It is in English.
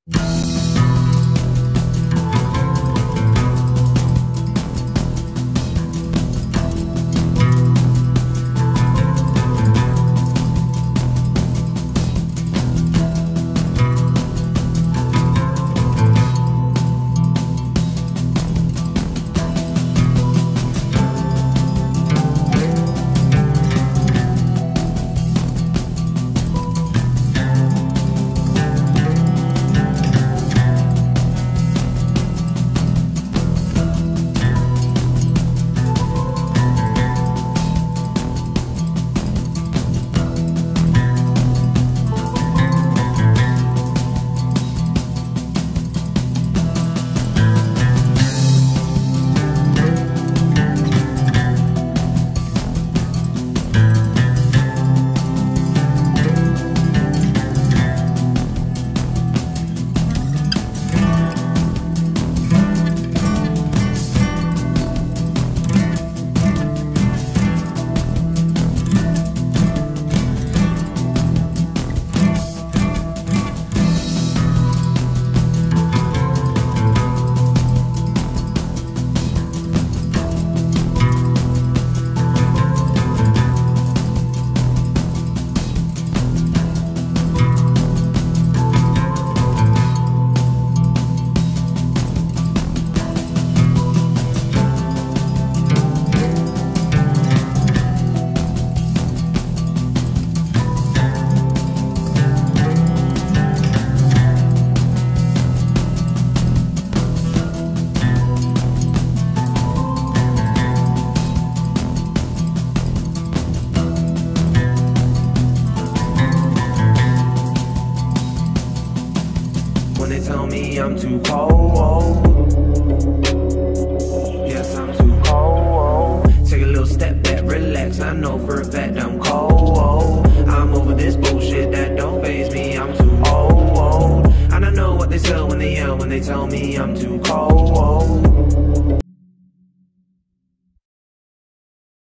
When they tell me I'm too cold, yes, I'm too cold. Take a little step back, relax, I know for a fact I'm cold. I'm over this bullshit that don't faze me, I'm too old. And I know what they say when they yell, when they tell me I'm too cold.